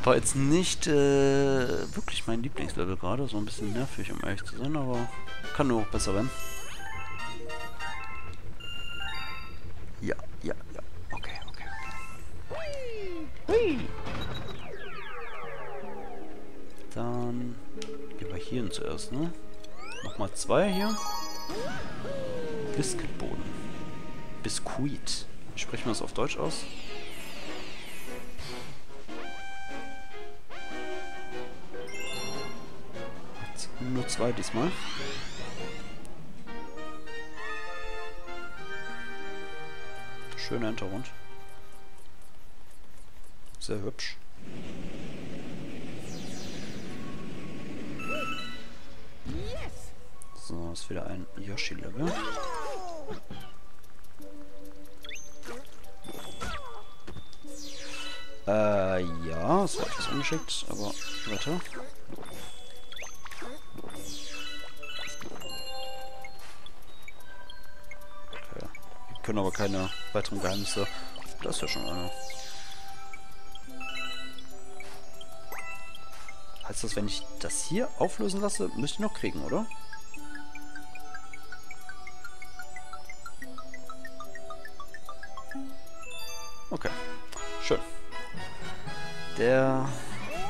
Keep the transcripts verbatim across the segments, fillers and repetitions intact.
war jetzt nicht äh, wirklich mein Lieblingslevel gerade. So ein bisschen nervig, um ehrlich zu sein, aber kann nur auch besser werden. Ja, ja, ja. Okay, okay, okay. Hui. Dann gehen wir hier hin zuerst, ne? Nochmal zwei hier. Biscuitboden. Biskuit. Sprechen wir das auf Deutsch aus? Nur zwei diesmal. Schöner Hintergrund. Sehr hübsch. So, ist wieder ein Yoshi-Level. Äh, ja, es war etwas ungeschickt, aber weiter. Okay. Wir können aber keine weiteren Geheimnisse. Das ist ja schon einer. Heißt das, wenn ich das hier auflösen lasse, müsste ich noch kriegen, oder? Okay, schön. Der...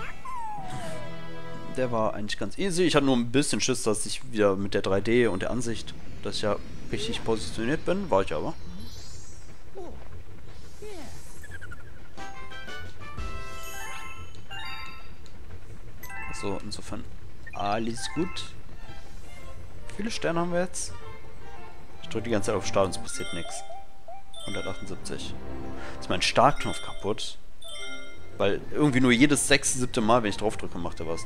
Der war eigentlich ganz easy. Ich hatte nur ein bisschen Schiss, dass ich wieder mit der drei D und der Ansicht, dass ich ja richtig positioniert bin. War ich aber. So, insofern alles gut. Wie viele Sterne haben wir jetzt? Ich drücke die ganze Zeit auf Start und es passiert nichts. hundertachtundsiebzig. Jetzt ist mein Startknopf kaputt. Weil irgendwie nur jedes sechste, siebte Mal, wenn ich drauf drücke, macht er was.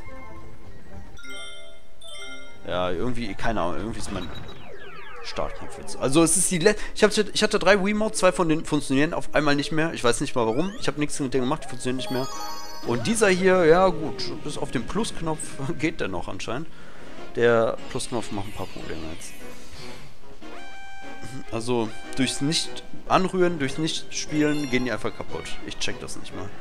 Ja, irgendwie, keine Ahnung, irgendwie ist mein Startknopf jetzt. Also es ist die letzte. Ich, hab, ich hatte drei Wiimotes, zwei von denen funktionieren auf einmal nicht mehr. Ich weiß nicht mal warum. Ich habe nichts mit denen gemacht, die funktionieren nicht mehr. Und dieser hier, ja gut, bis auf den Plusknopf geht der noch anscheinend. Der Plusknopf macht ein paar Probleme jetzt. Also durchs Nicht-Anrühren, durchs Nicht-Spielen gehen die einfach kaputt. Ich check das nicht mal.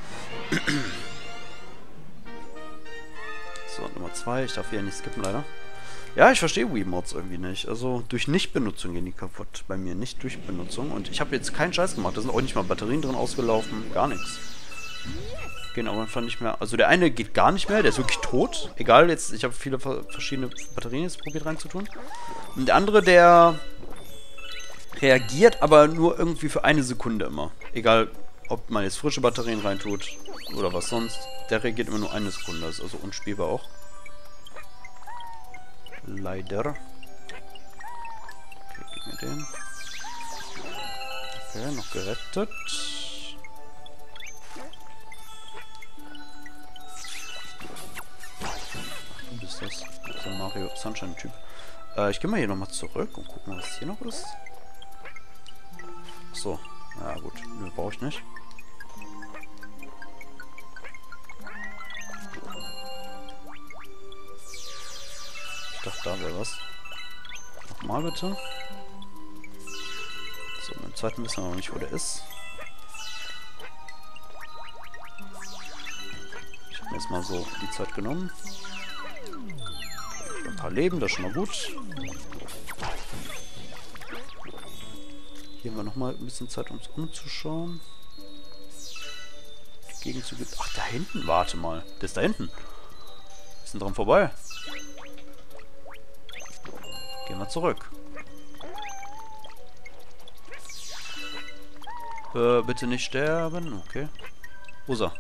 So, Nummer zwei. Ich darf hier nicht skippen, leider. Ja, ich verstehe Wiimotes irgendwie nicht. Also durch Nicht-Benutzung gehen die kaputt. Bei mir nicht durch Benutzung. Und ich habe jetzt keinen Scheiß gemacht. Da sind auch nicht mal Batterien drin ausgelaufen. Gar nichts. Gehen aber einfach nicht mehr. Also der eine geht gar nicht mehr. Der ist wirklich tot. Egal, jetzt, ich habe viele verschiedene Batterien jetzt probiert reinzutun. Und der andere, der reagiert aber nur irgendwie für eine Sekunde immer. Egal, ob man jetzt frische Batterien reintut oder was sonst. Der reagiert immer nur eine Sekunde. Das ist also unspielbar auch. Leider. Okay, gib mir den. Okay, noch gerettet. Du bist das. Das ist Mario Sunshine-Typ. Äh, ich gehe mal hier nochmal zurück und gucken, was hier noch ist. So, ja gut, nö, brauche ich nicht. Ich dachte, da wäre was. Nochmal bitte. So, beim zweiten wissen wir noch nicht, wo der ist. Ich habe mir jetzt mal so die Zeit genommen. Okay, ein paar Leben, das ist schon mal gut. Hier haben wir nochmal ein bisschen Zeit, um uns umzuschauen. Die Gegenzüge. Ach, da hinten, warte mal. Der ist da hinten. Wir sind dran vorbei. Gehen wir zurück. Äh, bitte nicht sterben. Okay. Wo ist er?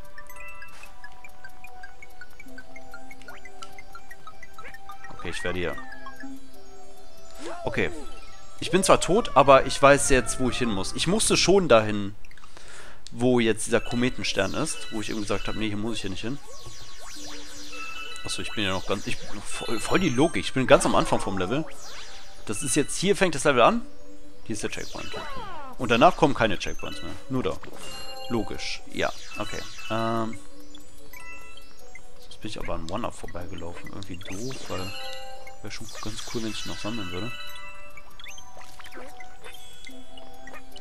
Okay, ich werde hier. Okay. Ich bin zwar tot, aber ich weiß jetzt, wo ich hin muss. Ich musste schon dahin, wo jetzt dieser Kometenstern ist. Wo ich eben gesagt habe, nee, hier muss ich hier nicht hin. Achso, ich bin ja noch ganz... Ich bin voll, voll die Logik. Ich bin ganz am Anfang vom Level. Das ist jetzt... Hier fängt das Level an. Hier ist der Checkpoint. Und danach kommen keine Checkpoints mehr. Nur da. Logisch. Ja, okay. Ähm... Jetzt bin ich aber an One-Up vorbeigelaufen. Irgendwie doof, weil... Wäre schon ganz cool, wenn ich noch sammeln würde.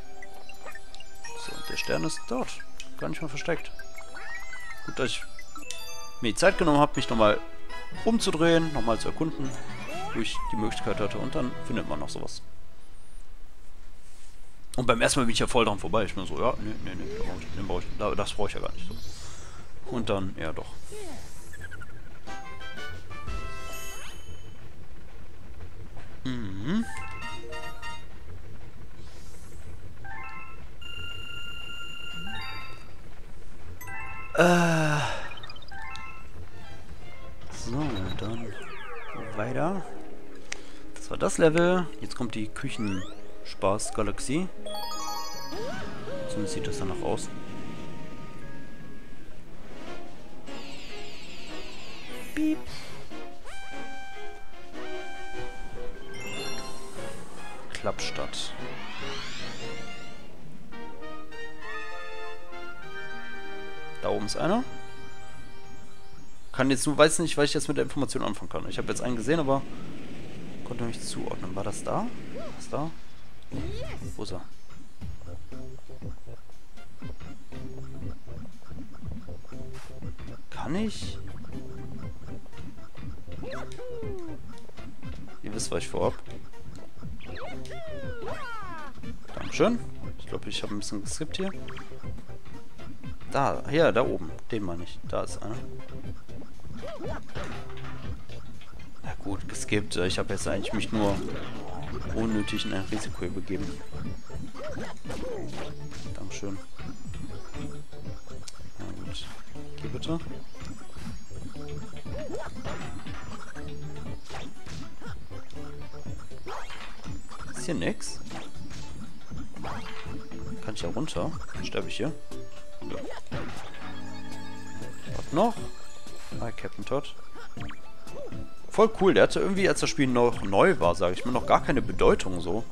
So, und der Stern ist dort. Gar nicht mal versteckt. Gut, dass ich mir die Zeit genommen habe, mich nochmal umzudrehen, nochmal zu erkunden, wo ich die Möglichkeit hatte. Und dann findet man noch sowas. Und beim ersten Mal bin ich ja voll dran vorbei. Ich bin so, ja, nee, nee, nee, den brauche ich, den brauch ich, das brauche ich ja gar nicht so. Und dann, ja doch. Mhm. Äh. So, dann weiter. Das war das Level. Jetzt kommt die Küchenspaß-Galaxie. Zumindest sieht das danach aus. Piep. Klappstadt. Da oben ist einer. Kann jetzt nur, weiß nicht, was ich jetzt mit der Information anfangen kann. Ich habe jetzt einen gesehen, aber konnte nicht zuordnen. War das da? Was da? Wo ist er? Kann ich? Ihr wisst, was ich vorhab. Dankeschön. Ich glaube, ich habe ein bisschen geskippt hier. Da, ja, da oben. Den meine ich. Da ist einer. Na gut, geskippt. Ich habe jetzt eigentlich mich nur unnötig in ein Risiko begeben. Dankeschön. Na gut. Geh bitte. Ist hier nix? Kann ich ja runter? Sterbe ich hier? Ja. Was noch? Hi, Captain Todd. Voll cool, der hatte irgendwie, als das Spiel noch neu war, sage ich mir, noch gar keine Bedeutung so.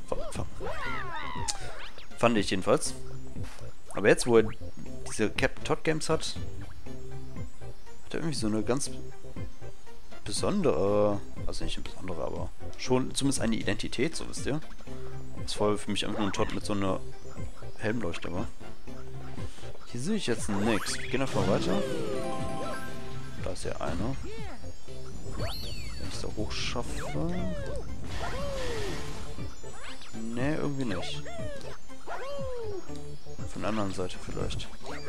Fand ich jedenfalls. Aber jetzt, wo er diese Captain Todd Games hat, hat er irgendwie so eine ganz besondere, also nicht eine besondere, aber schon zumindest eine Identität, so wisst ihr. Das ist voll für mich einfach nur ein Todd mit so einer Helmleuchte, aber hier sehe ich jetzt nichts. Wir gehen einfach weiter. Da ist ja einer. Wenn ich es da hoch schaffe. Nee, irgendwie nicht. Von der anderen Seite vielleicht.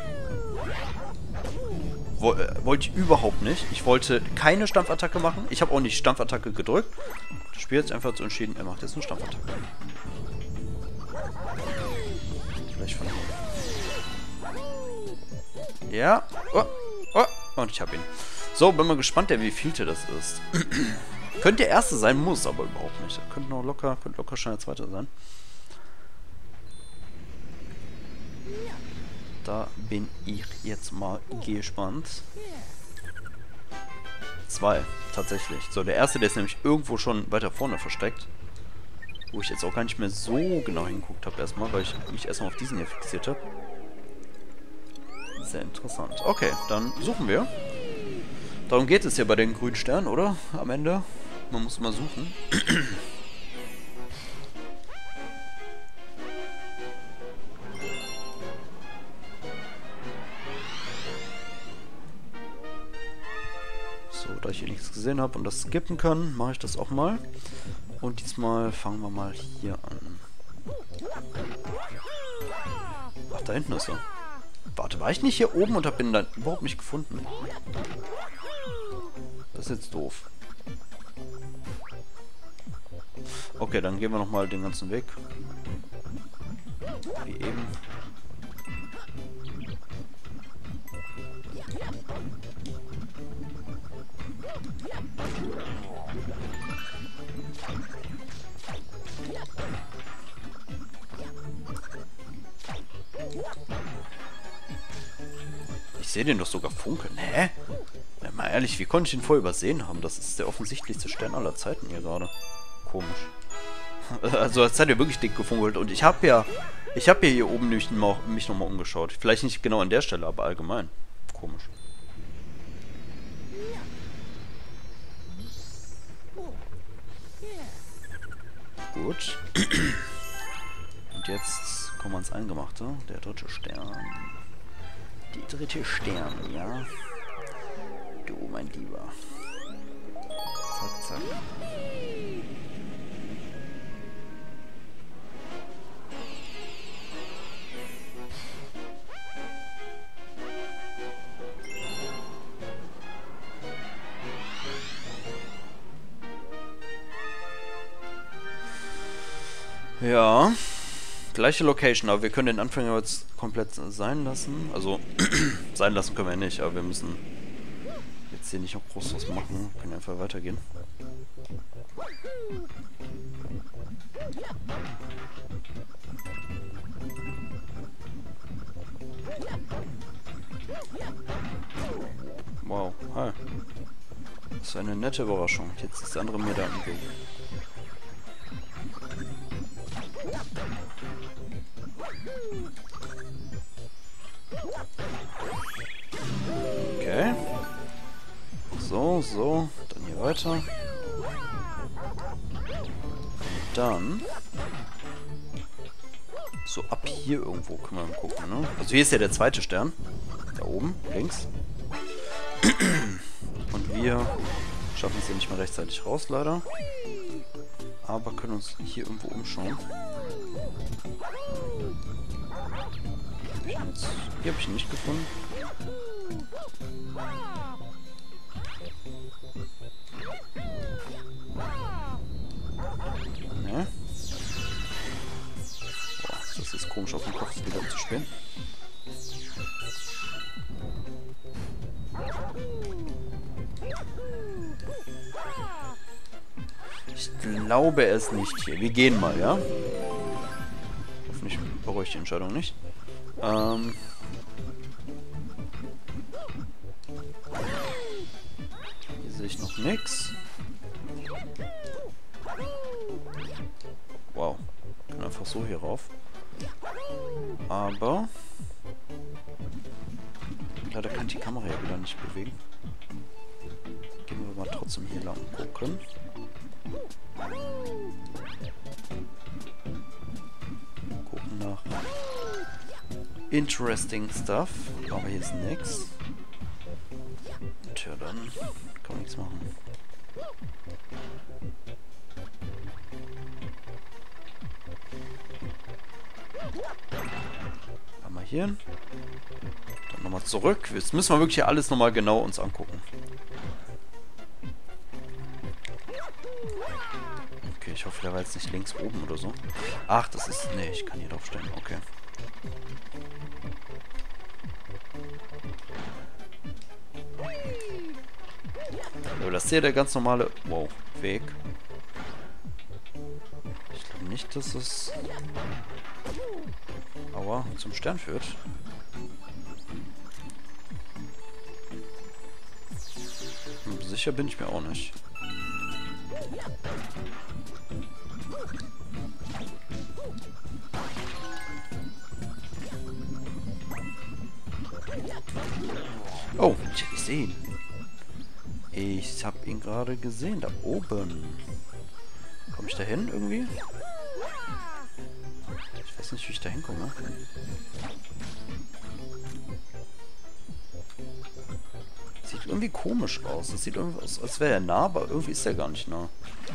Wo, äh, wollte ich überhaupt nicht. Ich wollte keine Stampfattacke machen. Ich habe auch nicht Stampfattacke gedrückt. Das Spiel hat sich einfach so entschieden, er macht jetzt eine Stampfattacke. Vielleicht von hier. Ja. Oh, oh. Und ich habe ihn. So, bin mal gespannt, wie vielte das ist. Könnte der erste sein, muss aber überhaupt nicht. Könnte noch locker, könnte locker schon der zweite sein. Da bin ich jetzt mal gespannt. Zwei, tatsächlich. So, der erste, der ist nämlich irgendwo schon weiter vorne versteckt. Wo ich jetzt auch gar nicht mehr so genau hingeguckt habe erstmal, weil ich mich erstmal auf diesen hier fixiert habe. Sehr interessant. Okay, dann suchen wir. Darum geht es ja bei den grünen Sternen, oder? Am Ende. Man muss mal suchen. So, da ich hier nichts gesehen habe und das skippen kann, mache ich das auch mal. Und diesmal fangen wir mal hier an. Ach, da hinten ist er. Warte, war ich nicht hier oben und habe ihn dann überhaupt nicht gefunden? Das ist jetzt doof. Okay, dann gehen wir nochmal den ganzen Weg. Wie eben. Ich sehe den doch sogar funkeln. Hä? Ja, mal ehrlich, wie konnte ich ihn vorher übersehen haben? Das ist der offensichtlichste Stern aller Zeiten hier gerade. Komisch. Also als hat er wirklich dick gefunkelt. Und ich habe ja, ich habe ja hier oben nicht noch, mich nochmal umgeschaut. Vielleicht nicht genau an der Stelle, aber allgemein. Komisch. Gut. Und jetzt kommen wir ans Eingemachte. Der dritte Stern. Die dritte Stern, ja. du, mein Lieber. Zack, zack. Ja, gleiche Location, aber wir können den Anfänger jetzt komplett sein lassen. Also, sein lassen können wir nicht, aber wir müssen jetzt hier nicht noch groß was machen. Wir können einfach weitergehen. Wow, hi. Das ist eine nette Überraschung. Jetzt ist der andere mir da im Weg. Okay. So, so. Dann hier weiter. Dann. So, ab hier irgendwo können wir mal gucken, ne? Also hier ist ja der zweite Stern. Da oben, links. Und wir schaffen es ja nicht mehr rechtzeitig raus, leider. Aber können uns hier irgendwo umschauen. Hab ich jetzt, hier habe ich ihn nicht gefunden. Ne? Boah, das ist komisch auf dem Kopf wieder zu spielen. Ich glaube es nicht hier. Wir gehen mal, ja? Hoffentlich bereue ich die Entscheidung nicht. Ähm... Hier sehe ich noch nichts. Wow. Ich kann einfach so hier rauf. Aber... leider kann die Kamera ja wieder nicht bewegen. Gehen wir mal trotzdem hier lang gucken. Gucken nach interesting stuff. Aber hier ist nix. Tja, dann kann man nichts machen. Einmal hier hin. Dann nochmal zurück. Jetzt müssen wir wirklich hier alles nochmal genau uns angucken. Okay, ich hoffe, der war jetzt nicht links oben oder so. Ach, das ist... Nee, ich kann hier drauf stellen. Okay. Aber das ist ja der ganz normale... Wow, Weg. Ich glaube nicht, dass es... Aua, zum Stern führt. Hm, sicher bin ich mir auch nicht. Oh, ich sehe ihn. Ich habe ihn gerade gesehen, da oben. Komme ich da hin irgendwie? Ich weiß nicht, wie ich da hinkomme. Sieht irgendwie komisch aus. Es sieht irgendwie aus, als wäre er nah, aber irgendwie ist er gar nicht nah.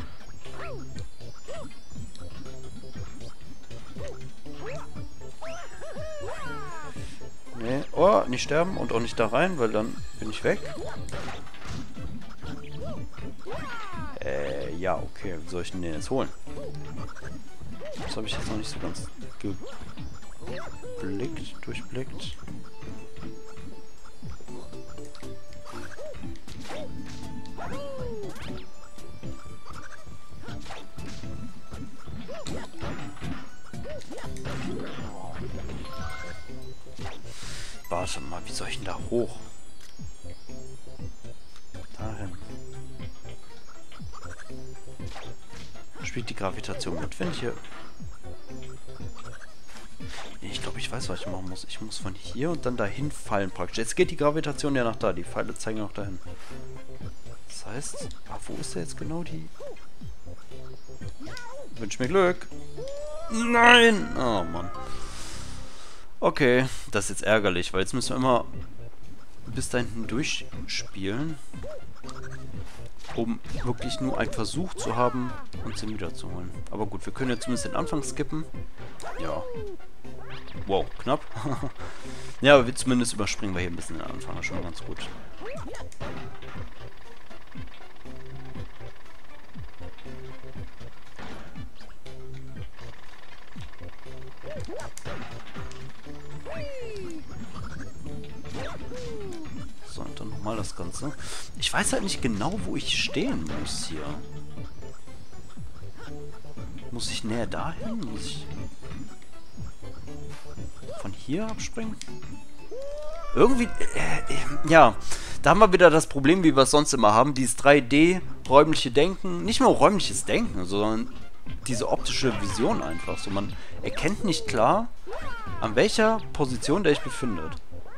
Nee. Oh, nicht sterben und auch nicht da rein, weil dann bin ich weg. Äh, ja, okay. Wie soll ich denn den jetzt holen? Das habe ich jetzt noch nicht so ganz geblickt, durchblickt. Warte mal, wie soll ich denn da hoch? Dahin. Spielt die Gravitation mit, wenn ich hier... Ich glaube, ich weiß, was ich machen muss. Ich muss von hier und dann dahin fallen praktisch. Jetzt geht die Gravitation ja nach da. Die Pfeile zeigen auch dahin. Das heißt... Ah, wo ist da jetzt genau die... Wünsch mir Glück. Nein! Oh, Mann. Okay, das ist jetzt ärgerlich, weil jetzt müssen wir immer bis da hinten durchspielen, um wirklich nur einen Versuch zu haben, uns den wiederzuholen. Aber gut, wir können jetzt zumindest den Anfang skippen. Ja. Wow, knapp. Ja, aber wir zumindest überspringen wir hier ein bisschen den Anfang. Das ist schon mal ganz gut. So, und dann nochmal das Ganze. Ich weiß halt nicht genau, wo ich stehen muss hier. Muss ich näher dahin? Muss ich von hier abspringen? Irgendwie, äh, äh, ja, da haben wir wieder das Problem, wie wir es sonst immer haben. Dieses drei D-räumliche Denken. Nicht nur räumliches Denken, sondern diese optische Vision einfach. So, man erkennt nicht klar, an welcher Position der sich befindet.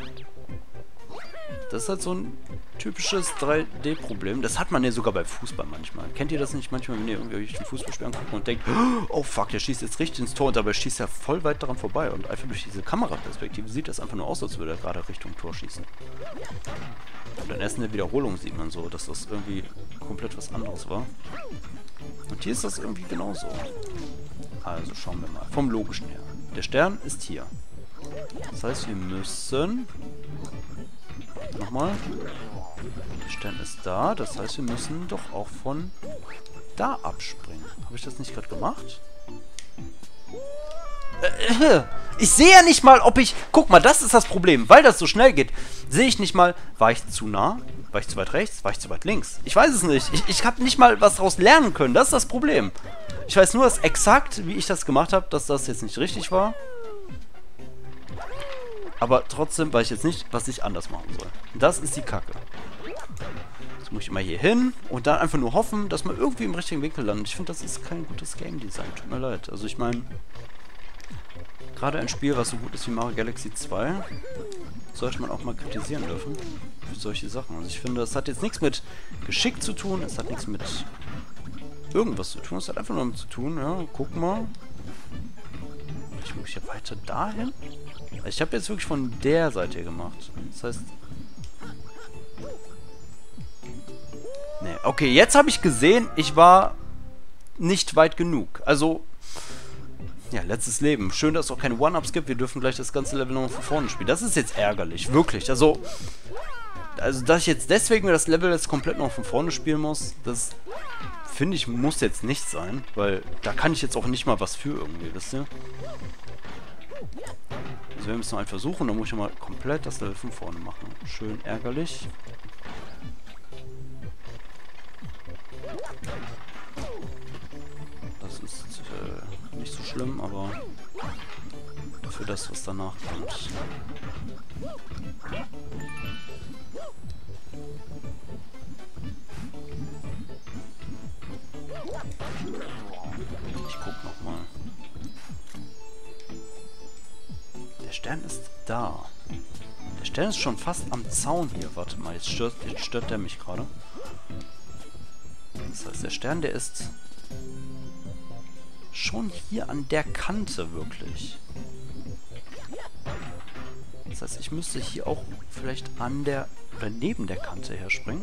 Das ist halt so ein typisches drei D-Problem. Das hat man ja sogar bei Fußball manchmal. Kennt ihr das nicht manchmal, wenn ihr irgendwie den Fußballspiel anguckt und denkt, oh fuck, der schießt jetzt richtig ins Tor und dabei schießt er voll weit daran vorbei. Und einfach durch diese Kameraperspektive sieht das einfach nur aus, als würde er gerade Richtung Tor schießen. Und dann erst in der Wiederholung sieht man so, dass das irgendwie komplett was anderes war. Und hier ist das irgendwie genauso. Also schauen wir mal. Vom Logischen her. Der Stern ist hier. Das heißt, wir müssen... Nochmal. Der Stern ist da. Das heißt, wir müssen doch auch von da abspringen. Habe ich das nicht gerade gemacht? Äh, ich sehe ja nicht mal, ob ich... Guck mal, das ist das Problem. Weil das so schnell geht, sehe ich nicht mal, war ich zu nah? War ich zu weit rechts? War ich zu weit links? Ich weiß es nicht. Ich, ich habe nicht mal was daraus lernen können. Das ist das Problem. Ich weiß nur, dass exakt, wie ich das gemacht habe, dass das jetzt nicht richtig war. Aber trotzdem weiß ich jetzt nicht, was ich anders machen soll. Das ist die Kacke. Jetzt muss ich immer hier hin und dann einfach nur hoffen, dass man irgendwie im richtigen Winkel landet. Ich finde, das ist kein gutes Game Design. Tut mir leid. Also ich meine, gerade ein Spiel, was so gut ist wie Mario Galaxy zwei, sollte man auch mal kritisieren dürfen. Für solche Sachen. Also ich finde, das hat jetzt nichts mit Geschick zu tun. Es hat nichts mit irgendwas zu tun. Es hat einfach nur damit zu tun, ja, guck mal. Ich muss ja weiter dahin. Ich habe jetzt wirklich von der Seite hier gemacht. Das heißt... Nee, okay, jetzt habe ich gesehen, ich war nicht weit genug. Also, ja, letztes Leben. Schön, dass es auch keine One-Ups gibt. Wir dürfen gleich das ganze Level nochmal von vorne spielen. Das ist jetzt ärgerlich, wirklich. Also, also dass ich jetzt deswegen das Level jetzt komplett noch von vorne spielen muss, das finde ich, muss jetzt nicht sein. Weil da kann ich jetzt auch nicht mal was für irgendwie, wisst ihr? Also wir müssen noch einen versuchen, dann muss ich mal komplett das Level von vorne machen. Schön ärgerlich. Das ist äh, nicht so schlimm, aber für das, was danach kommt. Ich guck noch mal. Der Stern ist da. Der Stern ist schon fast am Zaun hier. Warte mal, jetzt stört, jetzt stört der mich gerade. Das heißt, der Stern, der ist schon hier an der Kante wirklich. Das heißt, ich müsste hier auch vielleicht an der oder neben der Kante herspringen.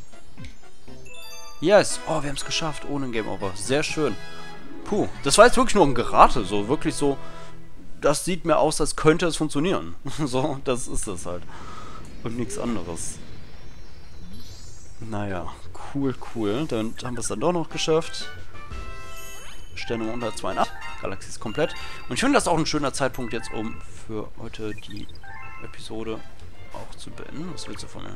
Yes! Oh, wir haben es geschafft ohne ein Game Over. Sehr schön. Puh, das war jetzt wirklich nur ein Gerate. So, wirklich so... Das sieht mir aus, als könnte es funktionieren. So, das ist es halt. Und nichts anderes. Naja, cool, cool. Dann haben wir es dann doch noch geschafft. Sterne hundertzweiundachtzig. Galaxie ist komplett. Und ich finde das auch ein schöner Zeitpunkt jetzt, um für heute die Episode auch zu beenden. Was willst du von mir?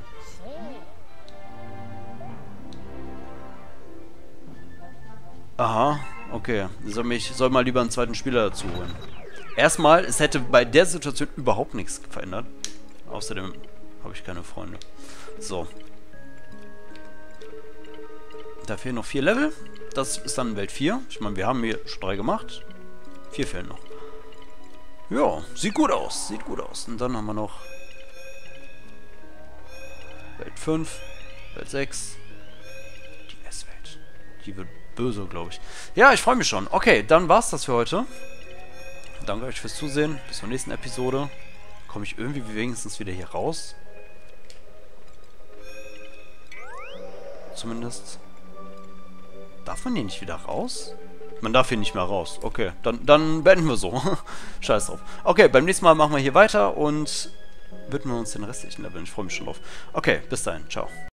Aha, okay. Ich soll, mich, soll mal lieber einen zweiten Spieler dazu holen. Erstmal, es hätte bei der Situation überhaupt nichts verändert. Außerdem habe ich keine Freunde. So. Da fehlen noch vier Level. Das ist dann Welt vier. Ich meine, wir haben hier schon drei gemacht. Vier fehlen noch. Ja, sieht gut aus. Sieht gut aus. Und dann haben wir noch Welt fünf, Welt sechs. Die S-Welt. Die wird böse, glaube ich. Ja, ich freue mich schon. Okay, dann war's das für heute. Danke euch fürs Zusehen. Bis zur nächsten Episode. Komme ich irgendwie wenigstens wieder hier raus? zumindest. Darf man hier nicht wieder raus? Man darf hier nicht mehr raus. Okay, dann, dann beenden wir so. Scheiß drauf. Okay, beim nächsten Mal machen wir hier weiter und widmen uns den restlichen Leveln. Ich freue mich schon drauf. Okay, bis dahin. Ciao.